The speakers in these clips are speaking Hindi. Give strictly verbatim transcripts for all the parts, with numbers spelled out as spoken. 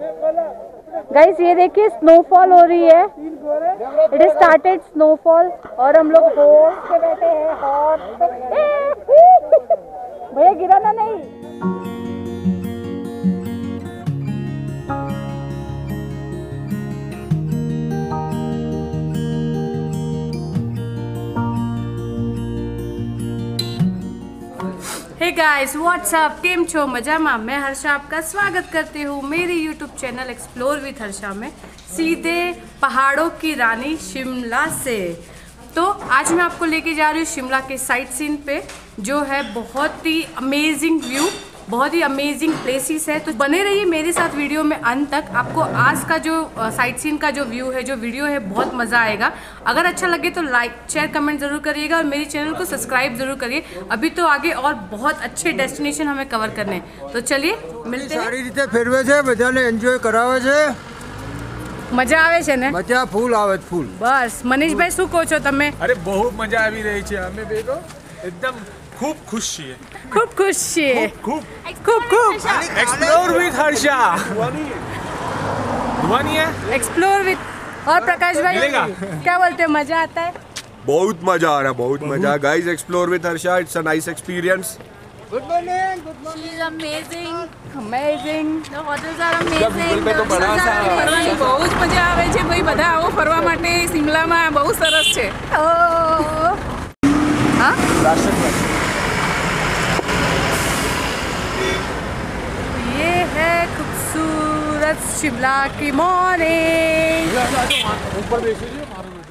गाइस ये देखिए स्नोफॉल हो रही है, इट इज स्टार्टेड स्नोफॉल और हम लोग हॉर्स पे बैठे हैं। हॉर्स भैया गिराना नहीं। हे गाइस व्हाट्सअप, केम छो मजामा। मैं हर्षा आपका स्वागत करती हूँ मेरी YouTube channel explore with Harsha में, सीधे पहाड़ों की रानी शिमला से। तो आज मैं आपको लेके जा रही हूँ शिमला के साइट सीन पे, जो है बहुत ही अमेजिंग व्यू, बहुत ही अमेजिंग प्लेसेस है। तो बने रहिए मेरे साथ वीडियो में अंत तक। आपको आज का जो साइट सीन का जो व्यू है, जो वीडियो है, बहुत मज़ा आएगा। अगर अच्छा लगे तो लाइक शेयर कमेंट जरूर करिएगा और मेरे चैनल को सब्सक्राइब जरूर करिए। अभी तो आगे और बहुत अच्छे डेस्टिनेशन हमें कवर करने हैं, तो चलिए मिलते हैं। सारी रीते फेरवे छे, बधाने एन्जॉय करावे छे, मजा आवे छे ने? मजा फूल आवे फूल। बस मनीषભાઈ શું કહો છો તમે? અરે બહુ મજા આવી રહી છે, અમે બે તો એકદમ ખૂબ ખુશ છીએ, खूब खुश છીએ, ખૂબ खूब खूब एक्सप्लोर विथ हर्षा। धुआनी है एक्सप्लोर विथ। और प्रकाश भाई मिलेगा। क्या बोलते हैं, मजा आता है? बहुत मजा आ रहा है, बहुत मजा। Guys explore with Harsha, it's a nice experience. Good morning, good morning. It's amazing. Amazing. The hotels are amazing. पे तो बड़ा सा ફરવાની બહુ જ મજા આવે છે ભાઈ, બધા આવો ફરવા માટે શિમલામાં, બહુ સરસ છે। ओह हाँ ये है खूबसूरत शिमला की मॉर्निंग। ऊपर बेसिए मारो बेटा।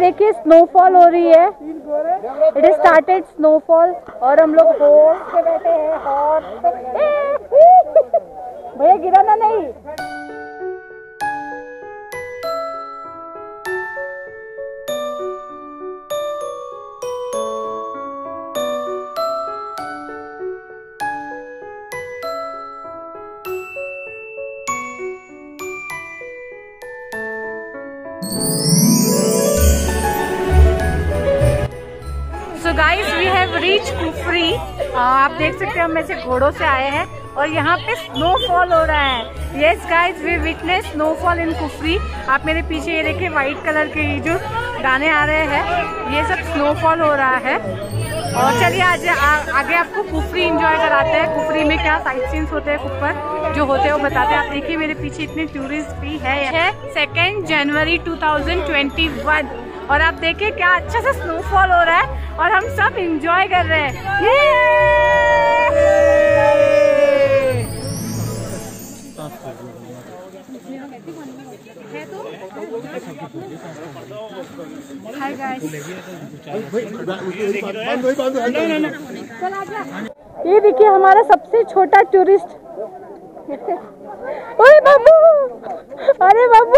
देखिए स्नोफॉल हो रही है, इट इज स्टार्टेड स्नोफॉल और हम लोग हॉर्स पे बैठे हैं। हॉर्स भैया गिराना नहीं। So guys we have reach Kufri. आप देख सकते हैं हम ऐसे घोड़ों से आए हैं और यहाँ पे स्नोफॉल हो रहा है। Yes guys we witness snowfall in Kufri. आप मेरे पीछे ये देखिए व्हाइट कलर के ये जो गाने आ रहे हैं, ये सब स्नोफॉल हो रहा है। और चलिए आज आ, आगे आपको कुफरी एंजॉय कराते हैं। कुफरी में क्या साइट सीन्स होते हैं ऊपर जो होते हैं वो बताते हैं। आप देखिए मेरे पीछे इतने टूरिस्ट भी है। Second January two thousand twenty one और आप देखिए क्या अच्छा सा स्नोफॉल हो रहा है और हम सब एंजॉय कर रहे हैं। हाय गाइस, ये देखिए हमारा सबसे छोटा टूरिस्ट। ओए बाबू, अरे बाबू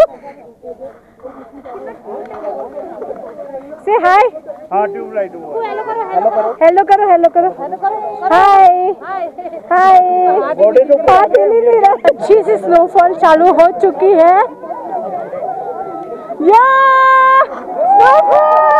से हाय। हाँ ट्यूबलाइट हेलो करो, हेलो करो, हेलो करो, हेलो करो, हेलो करो, हाय हाय। बात ही नहीं दे रहा। अच्छी सी स्नोफॉल चालू हो चुकी है। या snowfall.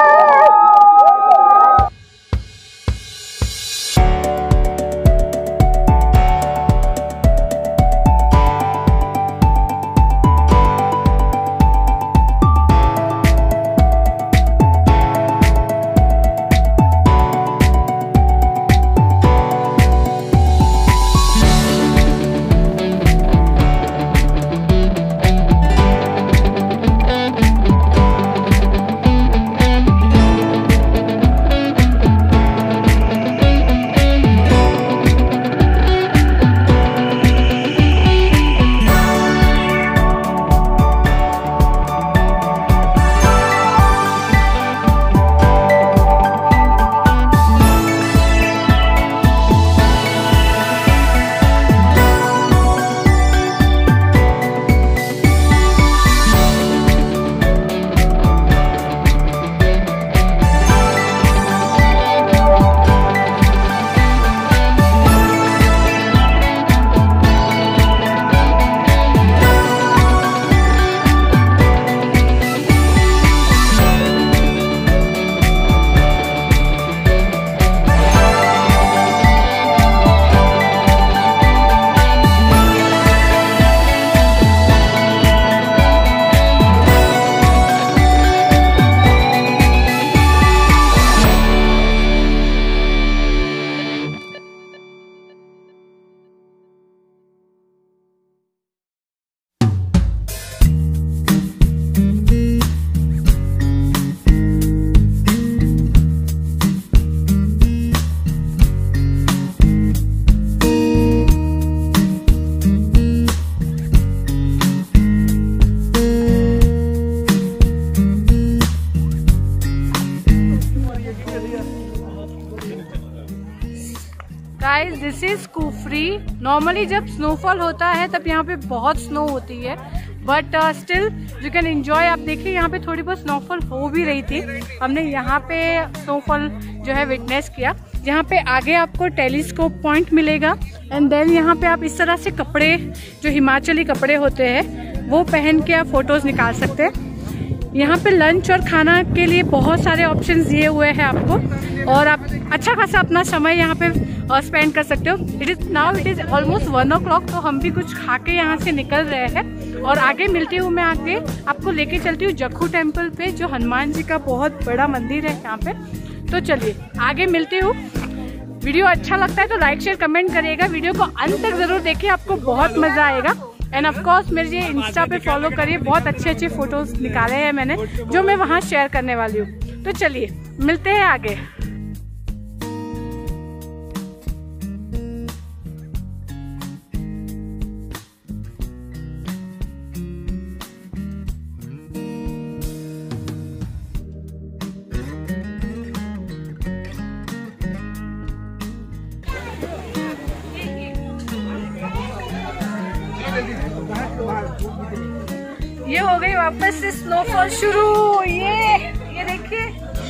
Guys this is Kufri. Normally जब स्नोफॉल होता है तब यहाँ पे बहुत स्नो होती है, but still you can enjoy. आप देखिए यहाँ पे थोड़ी बहुत स्नोफॉल हो भी रही थी। हमने यहाँ पे स्नोफॉल जो है विटनेस किया। यहाँ पे आगे आपको टेलीस्कोप पॉइंट मिलेगा एंड देन यहाँ पे आप इस तरह से कपड़े जो हिमाचली कपड़े होते हैं वो पहन के आप फोटोज निकाल सकते हैं। यहाँ पे लंच और खाना के लिए बहुत सारे ऑप्शंस दिए हुए हैं आपको और आप अच्छा खासा अपना समय यहाँ पे स्पेंड कर सकते हो। It is now it is almost one o'clock, तो हम भी कुछ खा के यहाँ से निकल रहे हैं और आगे मिलती हूँ। मैं आगे आपको लेके चलती हूँ जखू टेम्पल पे, जो हनुमान जी का बहुत बड़ा मंदिर है यहाँ पे। तो चलिए आगे मिलती हूँ। वीडियो अच्छा लगता है तो लाइक शेयर कमेंट करिएगा। वीडियो को अंत तक जरूर देखिए, आपको बहुत मजा आएगा। एंड ऑफ कोर्स मेरे इंस्टा पे फॉलो करिए, बहुत अच्छे अच्छे फोटोज निकाले हैं मैंने जो मैं वहाँ शेयर करने वाली हूँ। तो चलिए मिलते हैं आगे। ये हो गई वापस से स्नोफॉल शुरू। ये ये देखिए,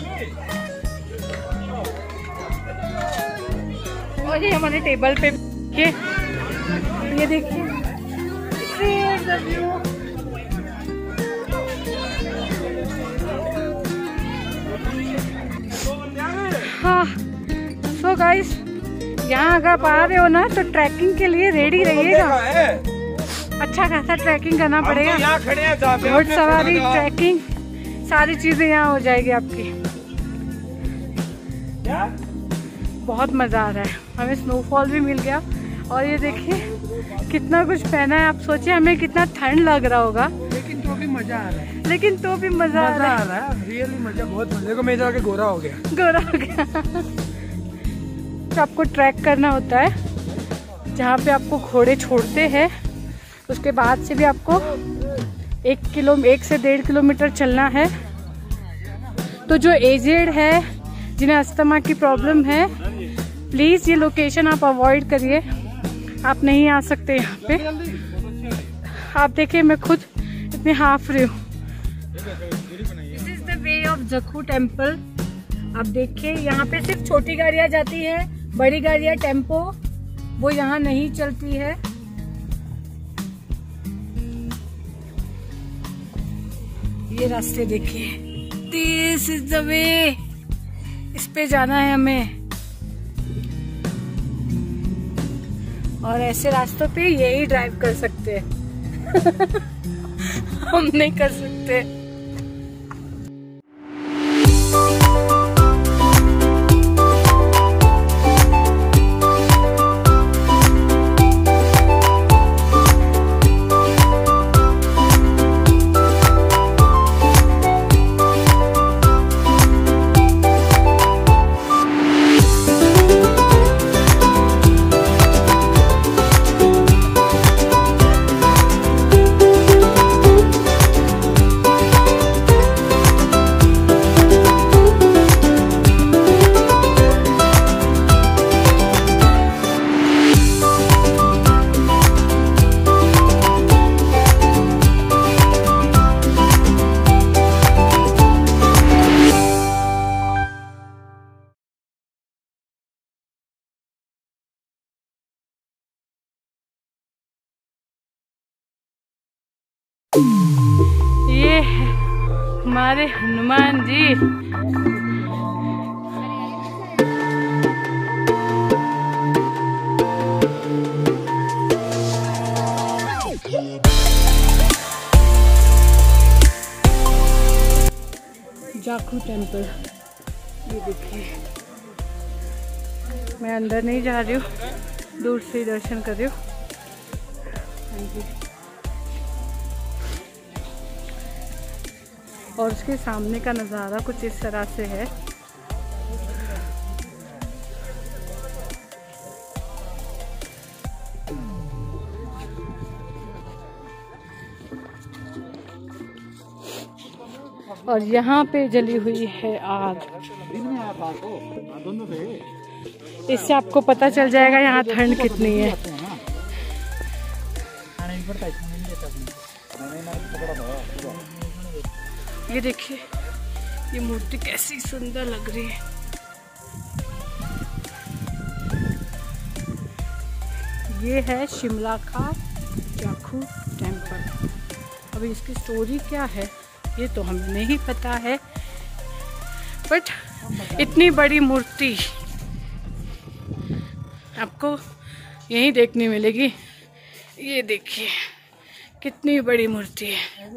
और ये हमारे टेबल पे ये ये देखिए, हाँ। सो गाइस, यहाँ अगर आप आ रहे हो ना तो ट्रैकिंग के लिए रेडी रहिएगा। अच्छा खासा ट्रैकिंग करना पड़ेगा, यहाँ खड़े हैं, घोड़ सवारी, ट्रैकिंग, सारी चीजें यहाँ हो जाएगी आपकी। बहुत मजा आ रहा है, हमें स्नोफॉल भी मिल गया। और ये देखिए कितना कुछ पहना है। आप सोचिए हमें कितना ठंड लग रहा होगा, लेकिन तो भी मजा आ रहा है। लेकिन तो भी मजा आ रहा है, है रियली मजा, बहुत मजा। देखो मैं जाके गोरा हो गया, गोरा हो गया। तो आपको ट्रैक करना होता है, जहाँ पे आपको घोड़े छोड़ते हैं, उसके बाद से भी आपको एक किलो एक से डेढ़ किलोमीटर चलना है। तो जो एजेड है, जिन्हें अस्थमा की प्रॉब्लम है, प्लीज़ ये लोकेशन आप अवॉइड करिए, आप नहीं आ सकते यहाँ पे। आप देखिए मैं खुद इतनी हाफ रही हूँ। This is the way of Jakhu temple. आप देखिए यहाँ पे सिर्फ छोटी गाड़ियाँ जाती है, बड़ी गाड़ियाँ टेम्पो वो यहाँ नहीं चलती है। ये रास्ते देखिए, दिस इज द वे, इस पे जाना है हमें। और ऐसे रास्तों पे यही ड्राइव कर सकते हैं हम नहीं कर सकते। ये है हमारे हनुमान जी। जाखू टेम्पल, ये देखिए। मैं अंदर नहीं जा रही हूँ, दूर से ही दर्शन कर रही हूँ। हाँ जी। और उसके सामने का नज़ारा कुछ इस तरह से है। और यहाँ पे जली हुई है आग। इससे आपको पता चल जाएगा यहाँ ठंड कितनी है। ये देखिए, ये मूर्ति कैसी सुंदर लग रही है। ये है शिमला का जाखू टेम्पल। अभी इसकी स्टोरी क्या है ये तो हमें नहीं पता है, बट इतनी बड़ी मूर्ति आपको यहीं देखने मिलेगी। ये देखिए कितनी बड़ी मूर्ति है।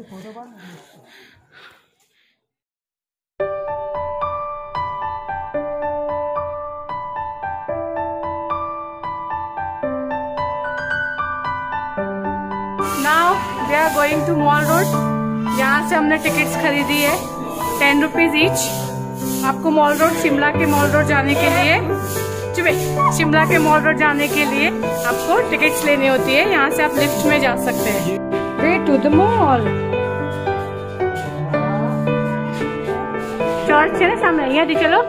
Now we are going to mall road. यहाँ से हमने टिकट्स खरीदी है, टेन रुपीज ईच। आपको मॉल रोड, शिमला के मॉल रोड जाने के लिए, चुपे शिमला के मॉल रोड जाने के लिए आपको टिकट्स लेनी होती है। यहाँ से आप लिफ्ट में जा सकते हैं। Way to the mall. Church है ना सामने, यहाँ चलो।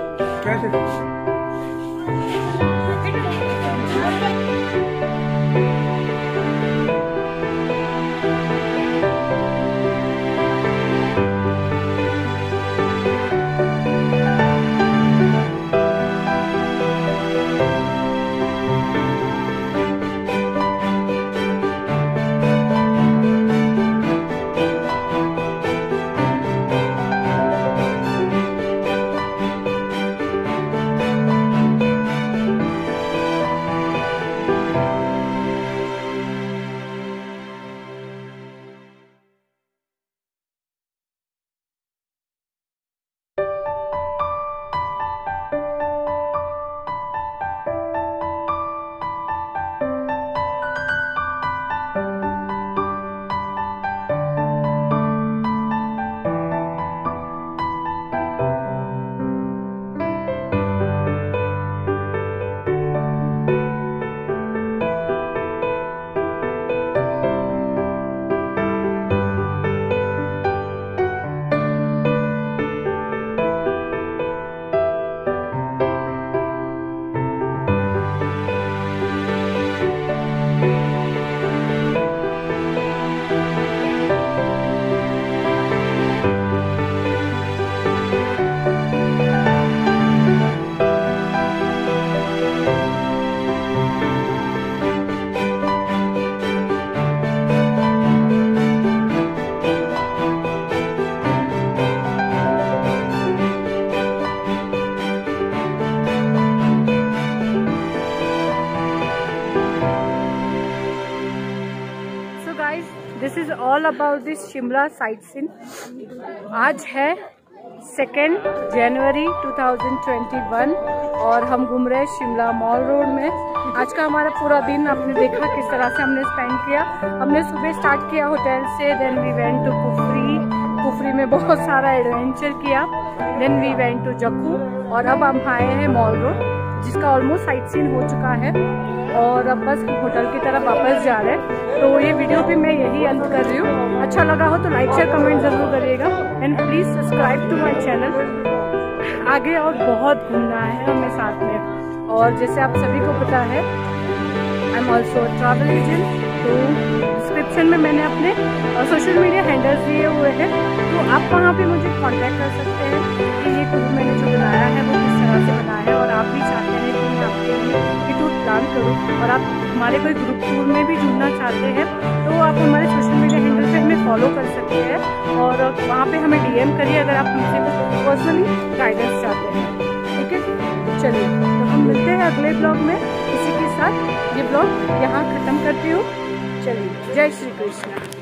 Guys, this is all about this Shimla sight seen. आज है second January two thousand twenty one और हम घूम रहे हैं शिमला मॉल रोड में। आज का हमारा पूरा दिन आपने देखा किस तरह से हमने स्पेंड किया। हमने सुबह स्टार्ट किया होटल से, then we went to Kufri. Kufri में बहुत सारा एडवेंचर किया, then we went to Jakhu और अब हम आए हैं मॉल रोड, जिसका ऑलमोस्ट साइट सीन हो चुका है और अब बस होटल की तरफ वापस जा रहे हैं। तो ये वीडियो भी मैं यही अंत कर रही हूँ। अच्छा लगा हो तो लाइक शेयर कमेंट जरूर करिएगा and please subscribe to my channel. आगे और बहुत घूमना है हमें साथ में, और जैसे आप सभी को पता है I am also travel agent. तो डिस्क्रिप्शन में मैंने अपने सोशल मीडिया हैंडल्स दिए हुए हैं, तो आप वहाँ पे मुझे कांटेक्ट कर सकते हैं कि ये टूर मैंने जो बनाया है वो किस तरह से बनाया है, और आप भी चाहते हैं कि मैं आपके लिए ये टूर प्लान करूँ और आप हमारे कोई ग्रुप टूर में भी जुड़ना चाहते हैं तो आप हमारे सोशल मीडिया हैंडल पे हमें फॉलो कर सकते हैं और वहाँ पे हमें डीएम करिए अगर आप हमसे कुछ पर्सनली गाइडेंस चाहते हैं। ठीक है, चलिए तो हम मिलते हैं अगले ब्लॉग में। इसी के साथ ये ब्लॉग यहाँ ख़त्म करती हूँ। चलिए, जय श्री कृष्ण।